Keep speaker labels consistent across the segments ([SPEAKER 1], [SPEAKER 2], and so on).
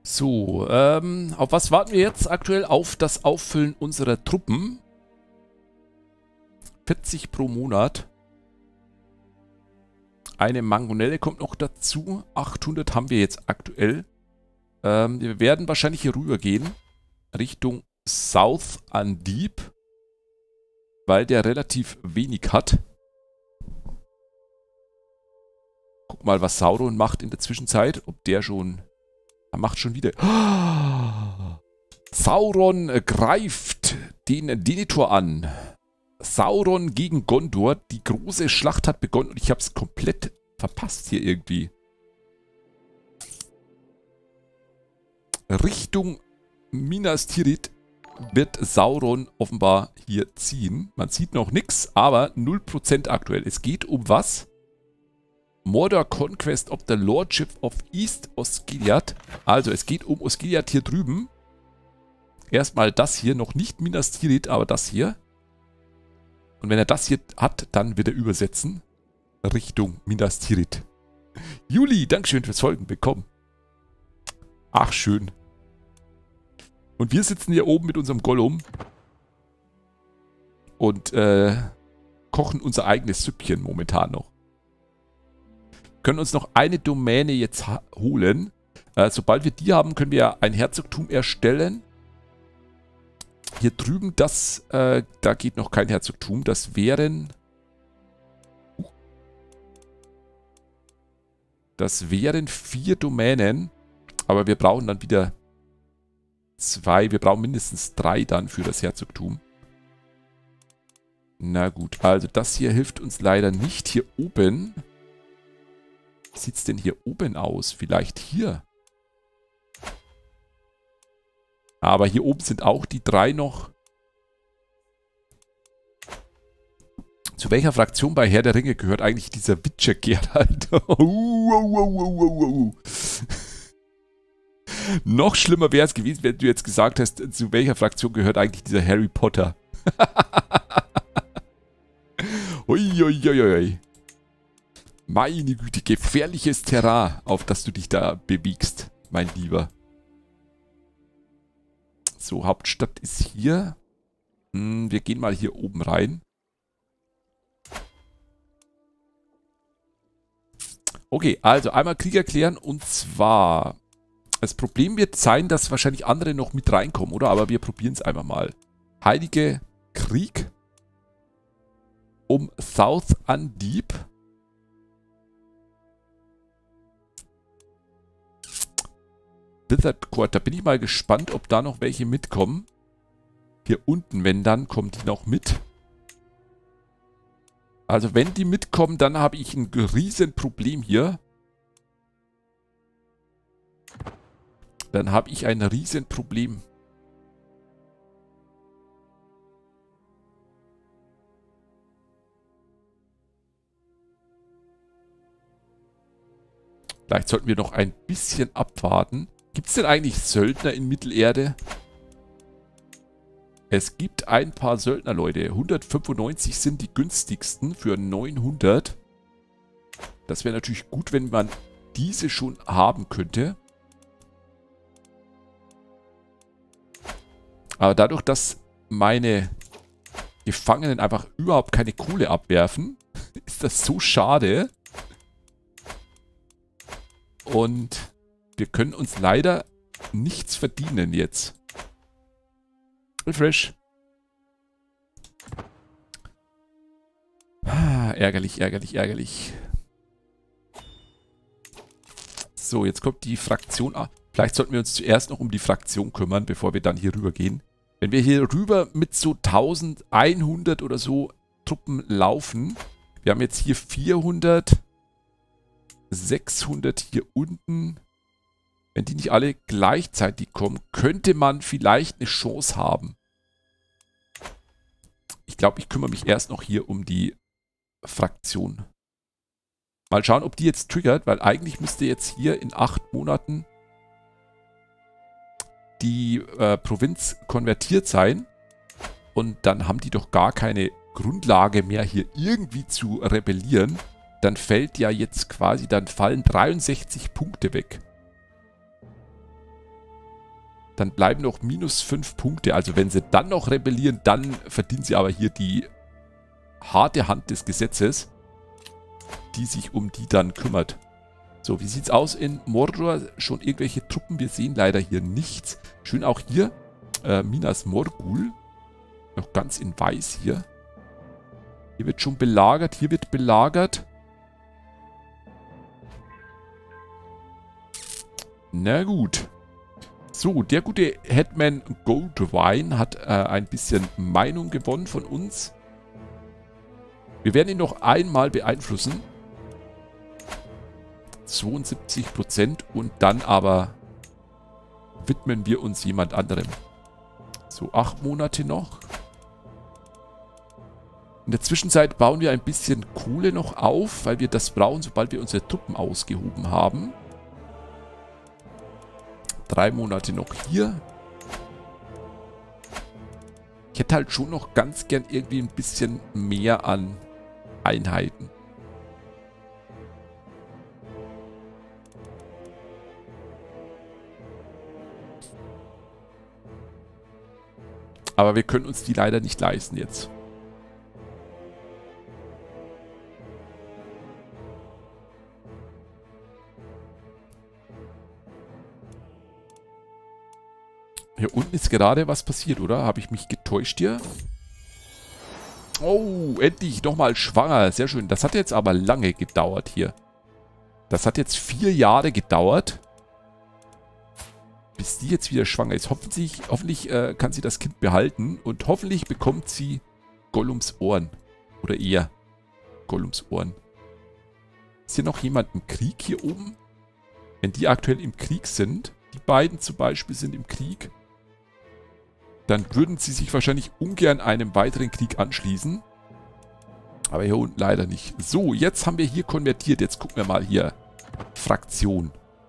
[SPEAKER 1] So, auf was warten wir jetzt aktuell? Auf das Auffüllen unserer Truppen. 40 pro Monat. Eine Mangonelle kommt noch dazu. 800 haben wir jetzt aktuell. Wir werden wahrscheinlich hier rüber gehen. Richtung South Andeep. Weil der relativ wenig hat. Guck mal, was Sauron macht in der Zwischenzeit. Ob der schon... Er macht schon wieder... Sauron greift den Denethor an. Sauron gegen Gondor. Die große Schlacht hat begonnen und ich habe es komplett verpasst hier irgendwie. Richtung Minas Tirith wird Sauron offenbar hier ziehen. Man sieht noch nichts, aber 0% aktuell. Es geht um was? Mordor Conquest of the Lordship of East Osgiliath. Also es geht um Osgiliath hier drüben. Erstmal das hier, noch nicht Minas Tirith, aber das hier. Und wenn er das hier hat, dann wird er übersetzen Richtung Minas Tirith. Juli, Dankeschön fürs Folgen, willkommen. Ach, schön. Und wir sitzen hier oben mit unserem Gollum und kochen unser eigenes Süppchen momentan noch. Können uns noch eine Domäne jetzt holen. Sobald wir die haben, können wir ein Herzogtum erstellen. Hier drüben, da geht noch kein Herzogtum. Das wären... Das wären 4 Domänen. Aber wir brauchen dann wieder 2. Wir brauchen mindestens 3 dann für das Herzogtum. Na gut, also das hier hilft uns leider nicht. Hier oben... Wie sieht es denn hier oben aus? Vielleicht hier. Aber hier oben sind auch die 3 noch. Zu welcher Fraktion bei Herr der Ringe gehört eigentlich dieser Witcher Geralt? Noch schlimmer wäre es gewesen, wenn du jetzt gesagt hast, zu welcher Fraktion gehört eigentlich dieser Harry Potter? Uiuiuiui. Meine Güte, gefährliches Terrain, auf das du dich da bewegst, mein Lieber. So, Hauptstadt ist hier. Wir gehen mal hier oben rein. Okay, also einmal Krieg erklären und zwar... Das Problem wird sein, dass wahrscheinlich andere noch mit reinkommen, oder? Aber wir probieren es einfach mal. Heilige Krieg um South Andeep. Blizzard Court, da bin ich mal gespannt, ob da noch welche mitkommen. Hier unten, wenn dann, kommen die noch mit. Also wenn die mitkommen, dann habe ich ein riesen Problem hier. Dann habe ich ein riesen Problem. Vielleicht sollten wir noch ein bisschen abwarten. Gibt es denn eigentlich Söldner in Mittelerde? Es gibt ein paar Söldner, Leute. 195 sind die günstigsten für 900. Das wäre natürlich gut, wenn man diese schon haben könnte. Aber dadurch, dass meine Gefangenen einfach überhaupt keine Kohle abwerfen, ist das so schade. Und wir können uns leider nichts verdienen jetzt. Refresh. Ärgerlich, ärgerlich, ärgerlich. So, jetzt kommt die Fraktion. Vielleicht sollten wir uns zuerst noch um die Fraktion kümmern, bevor wir dann hier rüber gehen. Wenn wir hier rüber mit so 1100 oder so Truppen laufen. Wir haben jetzt hier 400, 600 hier unten. Wenn die nicht alle gleichzeitig kommen, könnte man vielleicht eine Chance haben. Ich glaube, ich kümmere mich erst noch hier um die Fraktion. Mal schauen, ob die jetzt triggert, weil eigentlich müsste jetzt hier in 8 Monaten die Provinz konvertiert sein. Und dann haben die doch gar keine Grundlage mehr, hier irgendwie zu rebellieren. Dann fällt ja jetzt quasi, dann fallen 63 Punkte weg. Dann bleiben noch minus 5 Punkte. Also wenn sie dann noch rebellieren, dann verdienen sie aber hier die harte Hand des Gesetzes, die sich um die dann kümmert. So, wie sieht's aus in Mordor? Schon irgendwelche Truppen? Wir sehen leider hier nichts. Schön auch hier, Minas Morgul. Noch ganz in weiß hier. Hier wird schon belagert, hier wird belagert. Na gut. So, der gute Hetman Goldwine hat ein bisschen Meinung gewonnen von uns. Wir werden ihn noch einmal beeinflussen. 72% und dann aber widmen wir uns jemand anderem. So, 8 Monate noch. In der Zwischenzeit bauen wir ein bisschen Kohle noch auf, weil wir das brauchen, sobald wir unsere Truppen ausgehoben haben. 3 Monate noch hier. Ich hätte halt schon noch ganz gern irgendwie ein bisschen mehr an Einheiten. Aber wir können uns die leider nicht leisten jetzt. Hier unten ist gerade was passiert, oder? Habe ich mich getäuscht hier? Oh, endlich nochmal schwanger. Sehr schön. Das hat jetzt aber lange gedauert hier. Das hat jetzt 4 Jahre gedauert, bis die jetzt wieder schwanger ist. Hoffentlich kann sie das Kind behalten und hoffentlich bekommt sie Gollums Ohren. Oder eher Gollums Ohren. Ist hier noch jemand im Krieg hier oben? Wenn die aktuell im Krieg sind, die beiden zum Beispiel sind im Krieg, dann würden sie sich wahrscheinlich ungern einem weiteren Krieg anschließen. Aber hier unten leider nicht. So, jetzt haben wir hier konvertiert. Jetzt gucken wir mal hier. Fraktion.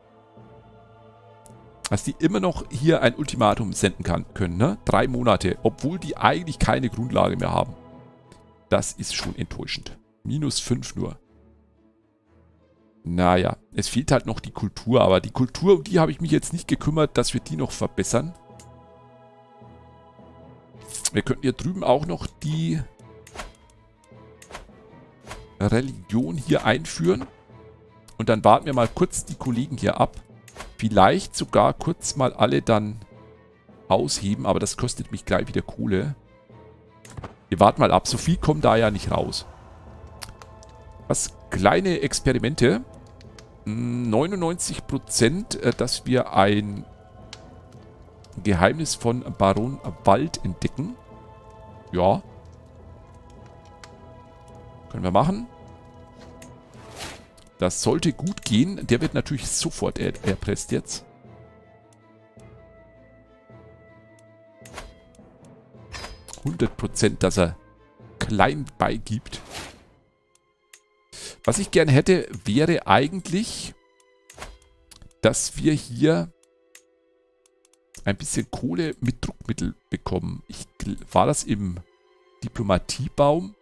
[SPEAKER 1] Dass die immer noch hier ein Ultimatum senden können, ne? 3 Monate, obwohl die eigentlich keine Grundlage mehr haben. Das ist schon enttäuschend. Minus 5 nur. Naja, es fehlt halt noch die Kultur, aber die Kultur, um die habe ich mich jetzt nicht gekümmert, dass wir die noch verbessern. Wir könnten hier drüben auch noch die Religion hier einführen. Und dann warten wir mal kurz die Kollegen hier ab. Vielleicht sogar kurz mal alle dann ausheben, aber das kostet mich gleich wieder Kohle. Wir warten mal ab, so viel kommt da ja nicht raus. Was kleine Experimente. 99%, dass wir ein Geheimnis von Baron Wald entdecken. Ja. Können wir machen. Das sollte gut gehen. Der wird natürlich sofort erpresst jetzt. %, dass er klein beigibt. Was ich gerne hätte, wäre eigentlich, dass wir hier ein bisschen Kohle mit Druckmittel bekommen. War das im Diplomatiebaum?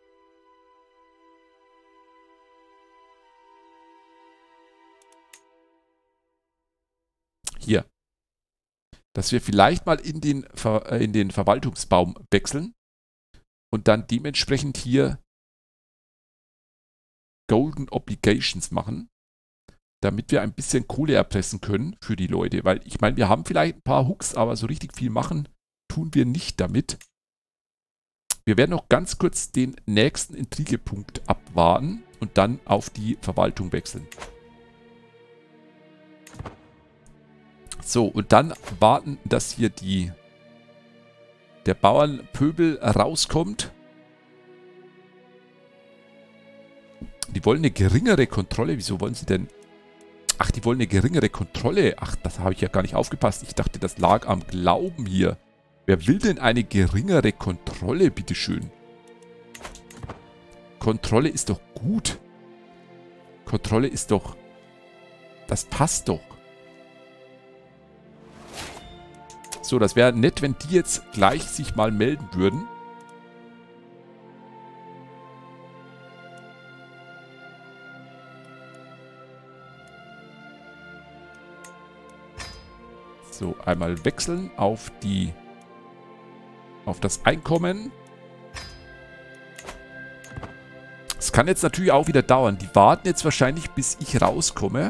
[SPEAKER 1] Hier. Dass wir vielleicht mal in den Verwaltungsbaum wechseln und dann dementsprechend hier Golden Obligations machen, damit wir ein bisschen Kohle erpressen können für die Leute. Weil ich meine, wir haben vielleicht ein paar Hooks, aber so richtig viel machen tun wir nicht damit. Wir werden noch ganz kurz den nächsten Intrigepunkt abwarten und dann auf die Verwaltung wechseln. So, und dann warten, dass hier der Bauernpöbel rauskommt. Die wollen eine geringere Kontrolle. Wieso wollen sie denn... Ach, die wollen eine geringere Kontrolle. Ach, das habe ich ja gar nicht aufgepasst. Ich dachte, das lag am Glauben hier. Wer will denn eine geringere Kontrolle, bitteschön? Kontrolle ist doch gut. Kontrolle ist doch... Das passt doch. So, das wäre nett, wenn die jetzt gleich sich mal melden würden. So, einmal wechseln auf das Einkommen. Es kann jetzt natürlich auch wieder dauern. Die warten jetzt wahrscheinlich, bis ich rauskomme.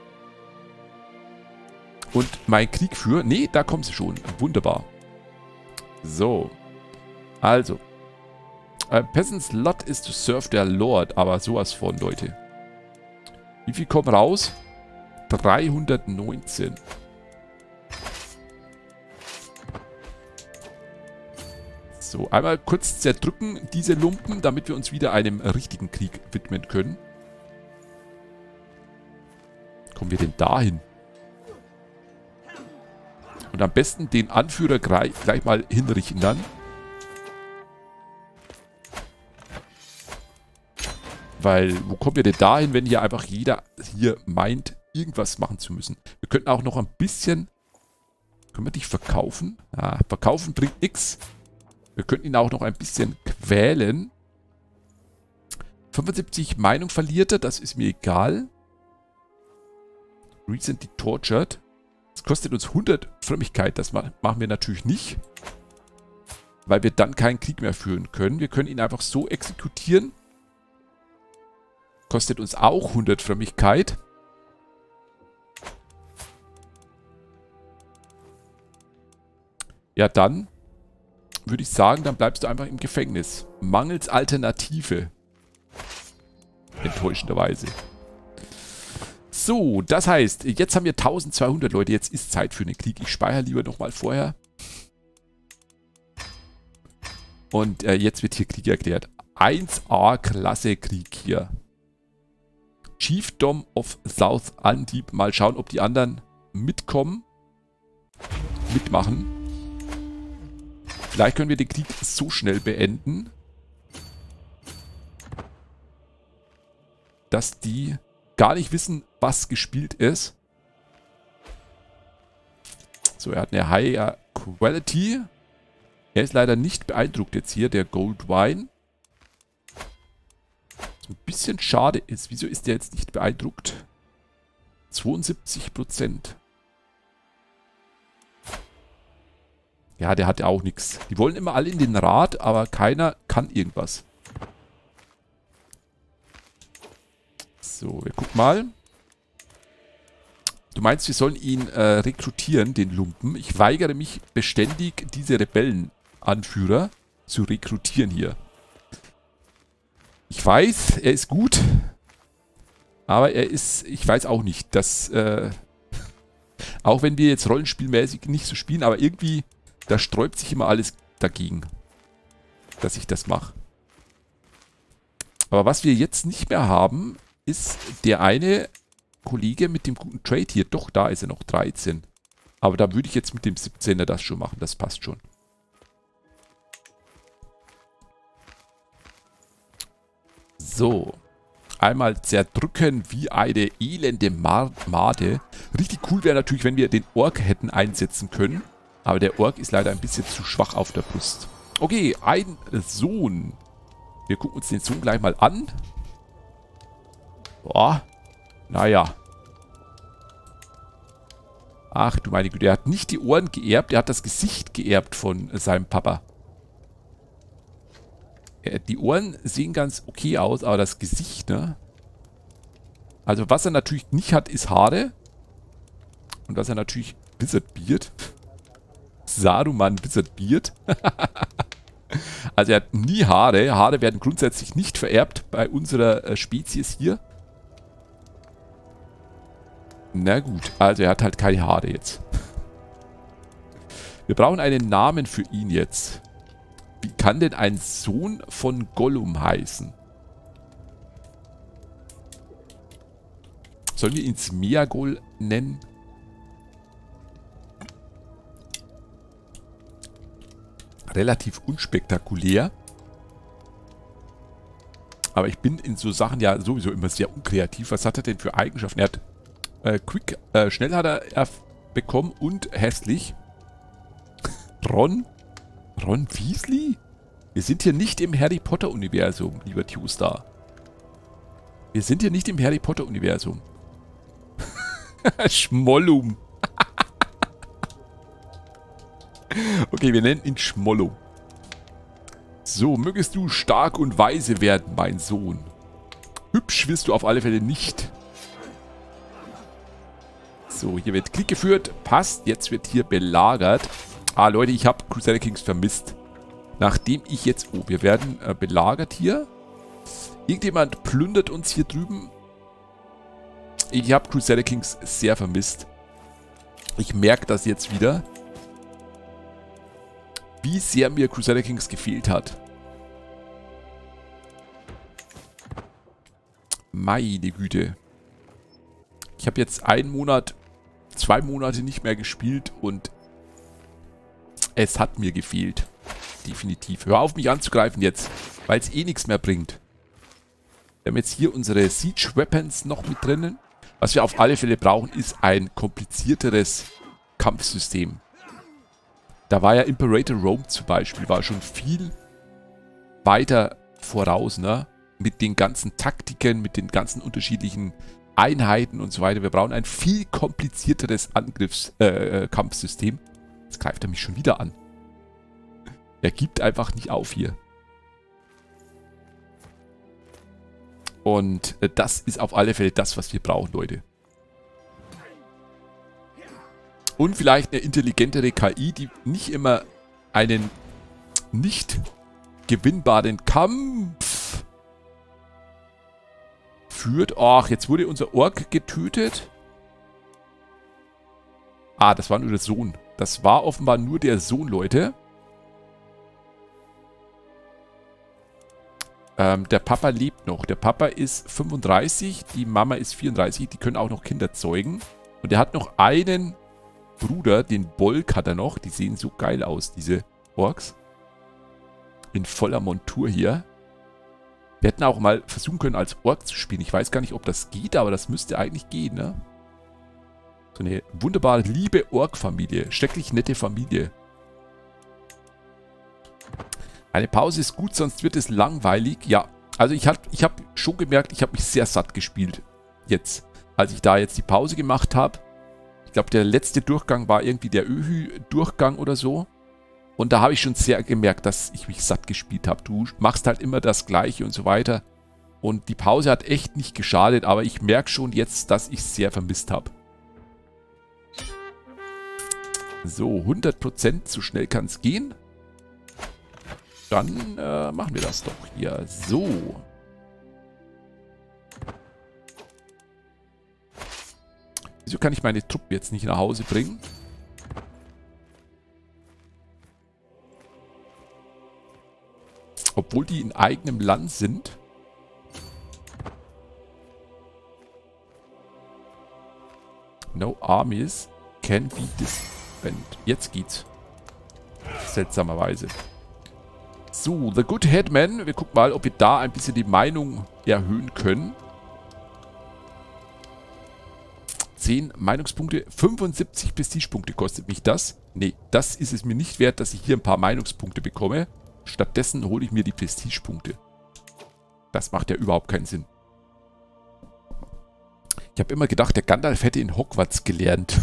[SPEAKER 1] Und meinen Krieg führe. Nee, da kommen sie schon. Wunderbar. So. Also. Peasants lot is to serve their Lord. Aber sowas von, Leute. Wie viel kommen raus? 319. So, einmal kurz zerdrücken diese Lumpen, damit wir uns wieder einem richtigen Krieg widmen können. Kommen wir denn dahin? Und am besten den Anführer gleich mal hinrichten dann. Weil, wo kommen wir denn dahin, wenn hier einfach jeder hier meint, irgendwas machen zu müssen? Wir könnten auch noch ein bisschen... Können wir dich verkaufen? Ah, verkaufen bringt nichts. Wir könnten ihn auch noch ein bisschen quälen. 75 Meinung verliert er, das ist mir egal. Recently tortured. Das kostet uns 100 Frömmigkeit, das machen wir natürlich nicht. Weil wir dann keinen Krieg mehr führen können. Wir können ihn einfach so exekutieren. Kostet uns auch 100 Frömmigkeit. Ja, dann würde ich sagen, dann bleibst du einfach im Gefängnis. Mangels Alternative. Enttäuschenderweise. So, das heißt, jetzt haben wir 1200 Leute. Jetzt ist Zeit für einen Krieg. Ich speichere lieber nochmal vorher. Und jetzt wird hier Krieg erklärt. 1A-Klasse Krieg hier. Chiefdom of South Andeep. Mal schauen, ob die anderen mitkommen. Mitmachen. Vielleicht können wir den Krieg so schnell beenden, dass die gar nicht wissen, was gespielt ist. So, er hat eine Higher Quality. Er ist leider nicht beeindruckt jetzt hier, der Gold Wine. So ein bisschen schade ist. Wieso ist der jetzt nicht beeindruckt? 72%. Ja, der hat ja auch nichts. Die wollen immer alle in den Rat, aber keiner kann irgendwas. So, wir gucken mal. Du meinst, wir sollen ihn rekrutieren, den Lumpen. Ich weigere mich beständig, diese Rebellenanführer zu rekrutieren hier. Ich weiß, er ist gut. Aber er ist, ich weiß auch nicht, dass, auch wenn wir jetzt rollenspielmäßig nicht so spielen, aber irgendwie... Da sträubt sich immer alles dagegen, dass ich das mache. Aber was wir jetzt nicht mehr haben, ist der eine Kollege mit dem guten Trade hier. Doch, da ist er noch 13. Aber da würde ich jetzt mit dem 17er das schon machen. Das passt schon. So. Einmal zerdrücken wie eine elende Made. Richtig cool wäre natürlich, wenn wir den Ork hätten einsetzen können. Aber der Ork ist leider ein bisschen zu schwach auf der Brust. Okay, ein Sohn. Wir gucken uns den Sohn gleich mal an. Boah. Naja. Ach du meine Güte, er hat nicht die Ohren geerbt, er hat das Gesicht geerbt von seinem Papa. Die Ohren sehen ganz okay aus, aber das Gesicht, ne? Also was er natürlich nicht hat, ist Haare. Und was er natürlich... Wizard Beard. Saruman Wizard Beard. Also er hat nie Haare. Haare werden grundsätzlich nicht vererbt bei unserer Spezies hier. Na gut, also er hat halt keine Haare jetzt. Wir brauchen einen Namen für ihn jetzt. Wie kann denn ein Sohn von Gollum heißen? Sollen wir ihn Smeagol nennen? Relativ unspektakulär. Aber ich bin in so Sachen ja sowieso immer sehr unkreativ. Was hat er denn für Eigenschaften? Er hat Quick, schnell hat er bekommen und hässlich. Ron Weasley? Wir sind hier nicht im Harry Potter Universum, lieber Q-Star. Wir sind hier nicht im Harry Potter Universum. Schmollum. Okay, wir nennen ihn Schmollo. So, mögest du stark und weise werden, mein Sohn. Hübsch wirst du auf alle Fälle nicht. So, hier wird Krieg geführt. Passt, jetzt wird hier belagert. Ah, Leute, ich habe Crusader Kings vermisst. Nachdem ich jetzt... Oh, wir werden belagert hier. Irgendjemand plündert uns hier drüben. Ich habe Crusader Kings sehr vermisst. Ich merke das jetzt wieder. Wie sehr mir Crusader Kings gefehlt hat. Meine Güte. Ich habe jetzt 1 Monat, 2 Monate nicht mehr gespielt und es hat mir gefehlt. Definitiv. Hör auf, mich anzugreifen jetzt, weil es eh nichts mehr bringt. Wir haben jetzt hier unsere Siege Weapons noch mit drinnen. Was wir auf alle Fälle brauchen, ist ein komplizierteres Kampfsystem. Da war ja Imperator Rome zum Beispiel, war schon viel weiter voraus, ne? Mit den ganzen Taktiken, mit den ganzen unterschiedlichen Einheiten und so weiter. Wir brauchen ein viel komplizierteres Kampfsystem. Jetzt greift er mich schon wieder an. Er gibt einfach nicht auf hier. Und das ist auf alle Fälle das, was wir brauchen, Leute. Und vielleicht eine intelligentere KI, die nicht immer einen nicht gewinnbaren Kampf führt. Ach, jetzt wurde unser Ork getötet. Ah, das war nur der Sohn. Das war offenbar nur der Sohn, Leute. Der Papa lebt noch. Der Papa ist 35, die Mama ist 34. Die können auch noch Kinder zeugen. Und er hat noch einen Bruder, den Bolk hat er noch. Die sehen so geil aus, diese Orks. In voller Montur hier. Wir hätten auch mal versuchen können, als Ork zu spielen. Ich weiß gar nicht, ob das geht, aber das müsste eigentlich gehen, ne? So eine wunderbare, liebe Ork-Familie. Schrecklich nette Familie. Eine Pause ist gut, sonst wird es langweilig. Ja, also ich hab schon gemerkt, ich habe mich sehr satt gespielt. Jetzt, als ich da jetzt die Pause gemacht habe. Ich glaube, der letzte Durchgang war irgendwie der Öhü-Durchgang oder so. Und da habe ich schon sehr gemerkt, dass ich mich satt gespielt habe. Du machst halt immer das Gleiche und so weiter. Und die Pause hat echt nicht geschadet, aber ich merke schon jetzt, dass ich es sehr vermisst habe. So, 100%, so schnell kann es gehen. Dann machen wir das doch hier. So. Wieso kann ich meine Truppen jetzt nicht nach Hause bringen? Obwohl die in eigenem Land sind. No armies can be disbanded. Jetzt geht's. Seltsamerweise. So, The Good Headman. Wir gucken mal, ob wir da ein bisschen die Meinung erhöhen können. 10 Meinungspunkte. 75 Prestigepunkte kostet mich das. Nee, das ist es mir nicht wert, dass ich hier ein paar Meinungspunkte bekomme. Stattdessen hole ich mir die Prestigepunkte. Das macht ja überhaupt keinen Sinn. Ich habe immer gedacht, der Gandalf hätte in Hogwarts gelernt.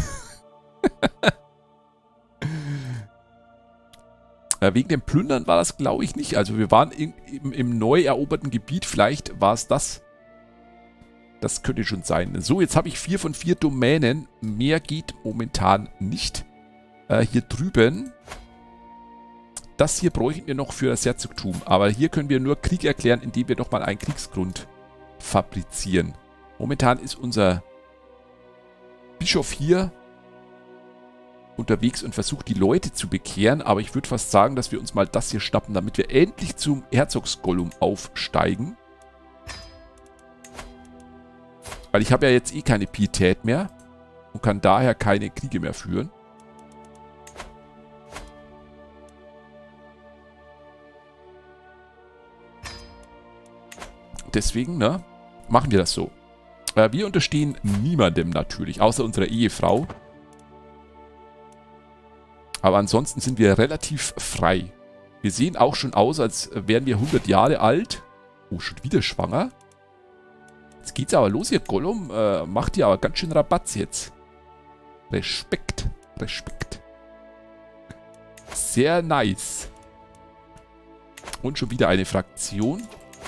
[SPEAKER 1] Wegen dem Plündern war das, glaube ich, nicht. Also wir waren im neu eroberten Gebiet. Vielleicht war es das. Das könnte schon sein. So, jetzt habe ich 4 von 4 Domänen. Mehr geht momentan nicht. Hier drüben. Das hier bräuchten wir noch für das Herzogtum. Aber hier können wir nur Krieg erklären, indem wir nochmal einen Kriegsgrund fabrizieren. Momentan ist unser Bischof hier unterwegs und versucht, die Leute zu bekehren. Aber ich würde fast sagen, dass wir uns mal das hier schnappen, damit wir endlich zum Herzogsgollum aufsteigen. Weil ich habe ja jetzt eh keine Pietät mehr und kann daher keine Kriege mehr führen. Deswegen, ne, machen wir das so. Wir unterstehen niemandem natürlich, außer unserer Ehefrau. Aber ansonsten sind wir relativ frei. Wir sehen auch schon aus, als wären wir 100 Jahre alt. Oh, schon wieder schwanger. Jetzt geht's aber los hier, Gollum. Macht ihr aber ganz schön Rabatz jetzt. Respekt. Respekt. Sehr nice. Und schon wieder eine Fraktion.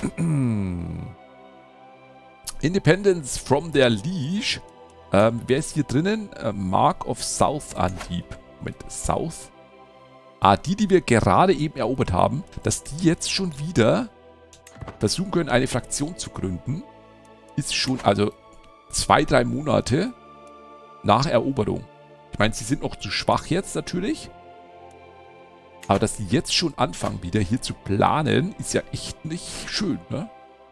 [SPEAKER 1] Independence from their Liege. Wer ist hier drinnen? Mark of South Anhieb. Moment, South? Die wir gerade eben erobert haben. Dass die jetzt schon wieder versuchen können, eine Fraktion zu gründen. Ist schon, also 2-3 Monate nach Eroberung. Ich meine, sie sind noch zu schwach jetzt natürlich. Aber dass die jetzt schon anfangen, wieder hier zu planen, ist ja echt nicht schön, ne?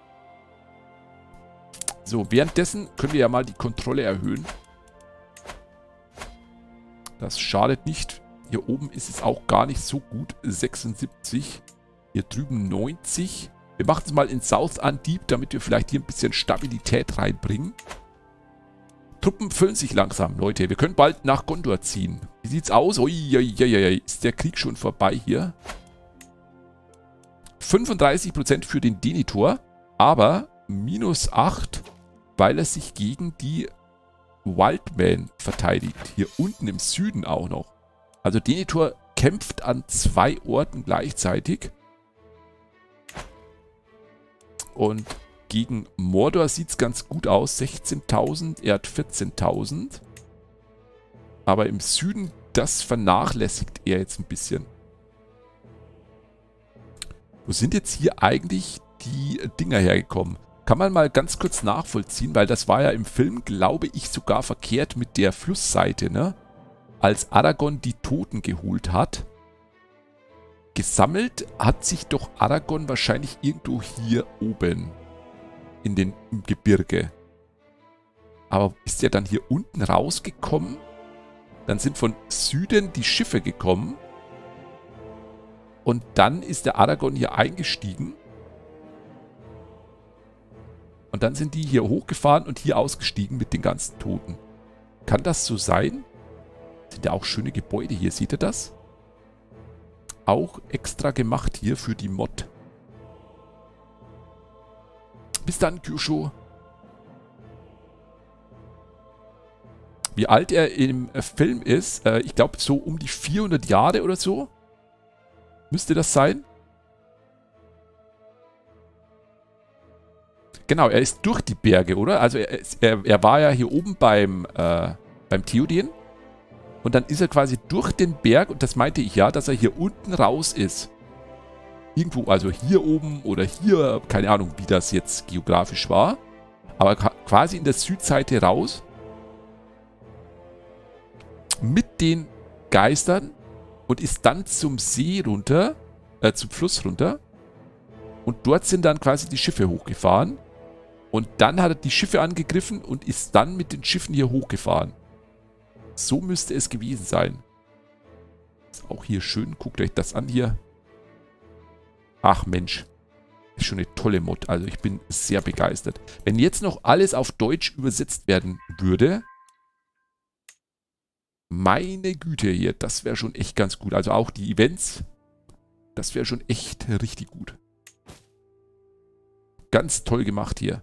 [SPEAKER 1] So, währenddessen können wir ja mal die Kontrolle erhöhen. Das schadet nicht. Hier oben ist es auch gar nicht so gut. 76. Hier drüben 90. Wir machen es mal in South Anhieb, damit wir vielleicht hier ein bisschen Stabilität reinbringen. Truppen füllen sich langsam, Leute. Wir können bald nach Gondor ziehen. Wie sieht's aus? Uiuiuiui. Ist der Krieg schon vorbei hier? 35% für den Denethor, aber -8, weil er sich gegen die Wildmen verteidigt. Hier unten im Süden auch noch. Also Denethor kämpft an 2 Orten gleichzeitig. Und gegen Mordor sieht es ganz gut aus. 16.000, er hat 14.000. Aber im Süden, das vernachlässigt er jetzt ein bisschen. Wo sind jetzt hier eigentlich die Dinger hergekommen? Kann man mal ganz kurz nachvollziehen, weil das war ja im Film, glaube ich, sogar verkehrt mit der Flussseite, ne? Als Aragorn die Toten geholt hat. Gesammelt hat sich doch Aragorn wahrscheinlich irgendwo hier oben im Gebirge. Aber ist er dann hier unten rausgekommen? Dann sind von Süden die Schiffe gekommen. Und dann ist der Aragorn hier eingestiegen. Und dann sind die hier hochgefahren und hier ausgestiegen mit den ganzen Toten. Kann das so sein? Sind ja auch schöne Gebäude hier, seht ihr das? Auch extra gemacht hier für die Mod. Bis dann, Kyushu. Wie alt er im Film ist, ich glaube so um die 400 Jahre oder so. Müsste das sein? Genau, er ist durch die Berge, oder? Also er war ja hier oben beim Theoden. Und dann ist er quasi durch den Berg, und das meinte ich ja, dass er hier unten raus ist. Irgendwo, also hier oben oder hier, keine Ahnung, wie das jetzt geografisch war. Aber quasi in der Südseite raus. Mit den Geistern und ist dann zum See runter, zum Fluss runter. Und dort sind dann quasi die Schiffe hochgefahren. Und dann hat er die Schiffe angegriffen und ist dann mit den Schiffen hier hochgefahren. So müsste es gewesen sein. Ist auch hier schön. Guckt euch das an hier. Ach Mensch. Ist schon eine tolle Mod. Also ich bin sehr begeistert. Wenn jetzt noch alles auf Deutsch übersetzt werden würde. Meine Güte hier. Das wäre schon echt ganz gut. Also auch die Events. Das wäre schon echt richtig gut. Ganz toll gemacht hier.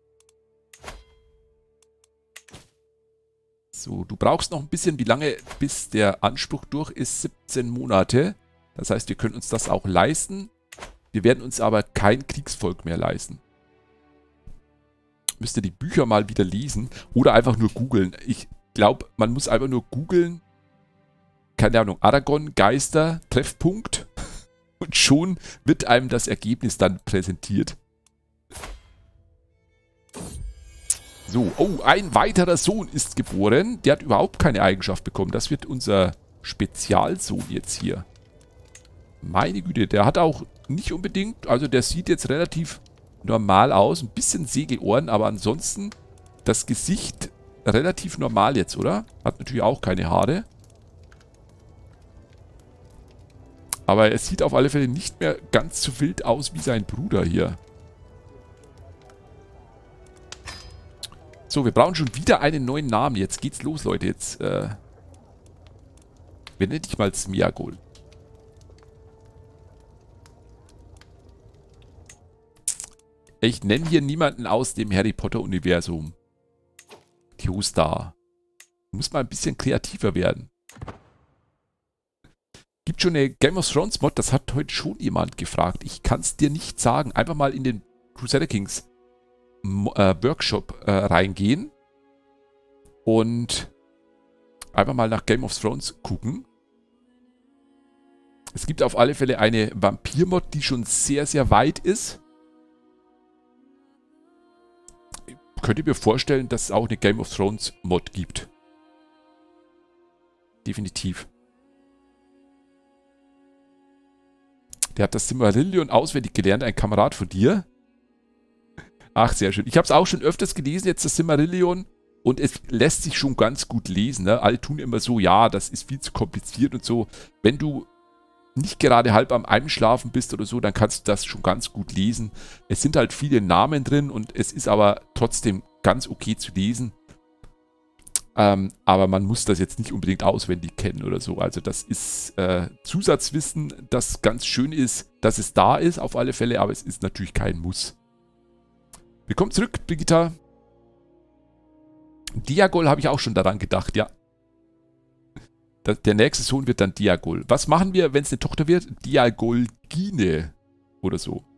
[SPEAKER 1] So, du brauchst noch ein bisschen, wie lange bis der Anspruch durch ist? 17 Monate. Das heißt, wir können uns das auch leisten. Wir werden uns aber kein Kriegsvolk mehr leisten. Müsst ihr die Bücher mal wieder lesen oder einfach nur googeln. Ich glaube, man muss einfach nur googeln. Keine Ahnung, Aragorn, Geister, Treffpunkt. Und schon wird einem das Ergebnis dann präsentiert. So, oh, ein weiterer Sohn ist geboren. Der hat überhaupt keine Eigenschaft bekommen. Das wird unser Spezialsohn jetzt hier. Meine Güte, der hat auch nicht unbedingt, also der sieht jetzt relativ normal aus. Ein bisschen Segelohren, aber ansonsten das Gesicht relativ normal jetzt, oder? Hat natürlich auch keine Haare. Aber er sieht auf alle Fälle nicht mehr ganz so wild aus wie sein Bruder hier. So, wir brauchen schon wieder einen neuen Namen. Jetzt geht's los, Leute. Jetzt, wir nennen dich mal Smeagol. Ich nenne hier niemanden aus dem Harry Potter-Universum. Theostar. Muss mal ein bisschen kreativer werden. Gibt schon eine Game of Thrones Mod, das hat heute schon jemand gefragt. Ich kann es dir nicht sagen. Einfach mal in den Crusader Kings Workshop reingehen und einfach mal nach Game of Thrones gucken. Es gibt auf alle Fälle eine Vampir-Mod, die schon sehr, sehr weit ist. Könnt ihr mir vorstellen, dass es auch eine Game of Thrones Mod gibt. Definitiv. Der hat das Silmarillion auswendig gelernt, ein Kamerad von dir. Ach, sehr schön. Ich habe es auch schon öfters gelesen, jetzt das Silmarillion. Und es lässt sich schon ganz gut lesen. Ne? Alle tun immer so, ja, das ist viel zu kompliziert und so. Wenn du nicht gerade halb am Einschlafen bist oder so, dann kannst du das schon ganz gut lesen. Es sind halt viele Namen drin und es ist aber trotzdem ganz okay zu lesen. Aber man muss das jetzt nicht unbedingt auswendig kennen oder so. Also das ist Zusatzwissen, das ganz schön ist, dass es da ist auf alle Fälle, aber es ist natürlich kein Muss. Willkommen zurück, Brigitta. Diagol habe ich auch schon daran gedacht, ja. Der nächste Sohn wird dann Diagol. Was machen wir, wenn es eine Tochter wird? Diagolgine oder so.